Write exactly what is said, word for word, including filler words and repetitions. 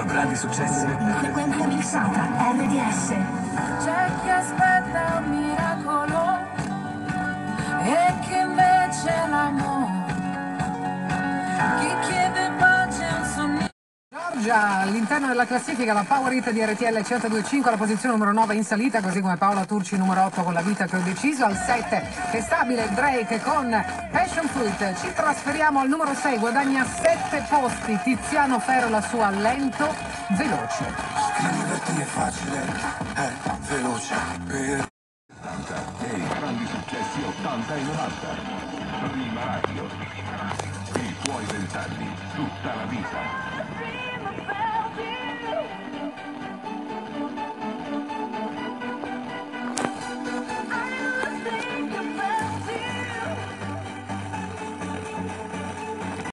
grandi successi. Frequenza mixata, R D S. C'è chi aspetta un miracolo e che invece l'amore. Chi chiede pace è un sogno. Giorgia, all'interno della classifica la Power Hit di R T L centodue e cinque, alla posizione numero nove in salita, così come Paola Turci numero otto con La vita che ho deciso, al sette che è stabile Drake con Passion Fruit. Ci trasferiamo al numero sei, guadagna sette posti Tiziano Ferro, la sua Lento Veloce. Scriverti è facile, è veloce. Per... e i grandi successi ottanta e novanta. Prima radio. I tuoi vent'anni, tutta la vita.